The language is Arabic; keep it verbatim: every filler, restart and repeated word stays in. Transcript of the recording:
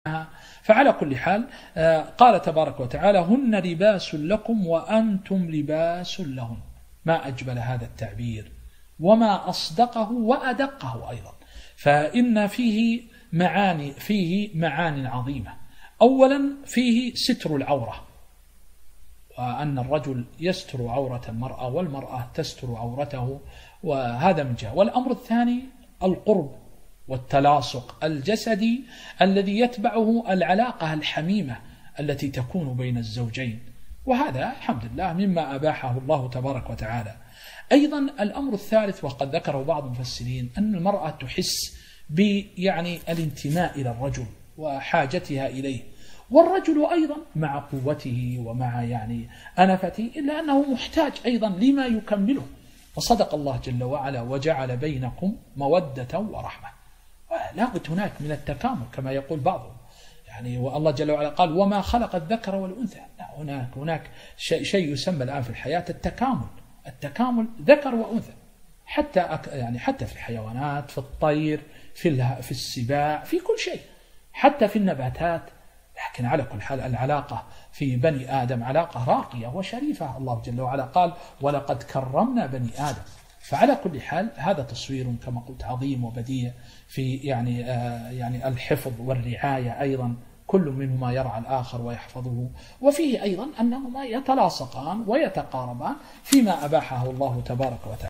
فعلى كل حال قال تبارك وتعالى: هن لباس لكم وأنتم لباس لهن. ما أجمل هذا التعبير وما أصدقه وأدقه أيضا. فإن فيه معاني فيه معاني عظيمة. أولا فيه ستر العورة، وأن الرجل يستر عورة المرأة والمرأة تستر عورته، وهذا من جهة. والأمر الثاني القرب والتلاصق الجسدي الذي يتبعه العلاقة الحميمة التي تكون بين الزوجين، وهذا الحمد لله مما أباحه الله تبارك وتعالى. أيضا الأمر الثالث وقد ذكره بعض المفسرين أن المرأة تحس بيعني الانتماء إلى الرجل وحاجتها إليه، والرجل أيضا مع قوته ومع يعني أنفته إلا أنه محتاج أيضا لما يكمله. وصدق الله جل وعلا: وجعل بينكم مودة ورحمة. لا بد هناك من التكامل كما يقول بعضهم، يعني والله جل وعلا قال: وما خلق الذكر والأنثى. لا، هناك هناك شيء, شيء يسمى الآن في الحياة التكامل، التكامل ذكر وأنثى، حتى يعني حتى في الحيوانات، في الطير، في في السباع، في كل شيء، حتى في النباتات. لكن على كل حال العلاقة في بني آدم علاقة راقية وشريفة. الله جل وعلا قال: ولقد كرمنا بني آدم. فعلى كل حال هذا تصوير كما قلت عظيم وبديع في يعني آه يعني الحفظ والرعاية أيضا، كل منهما يرعى الآخر ويحفظه. وفيه أيضا أنهما يتلاصقان ويتقاربان فيما أباحه الله تبارك وتعالى.